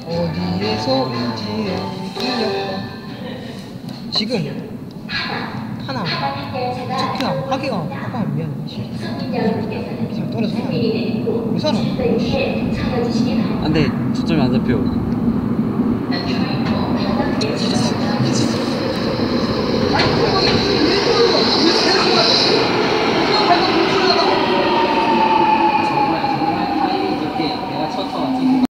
어디에서인지 들렸다. 지금 하나 체크야 하기가 미안해. 그냥 떨어져. 왜 살아? 안돼 초점이 안 잡혀. 미친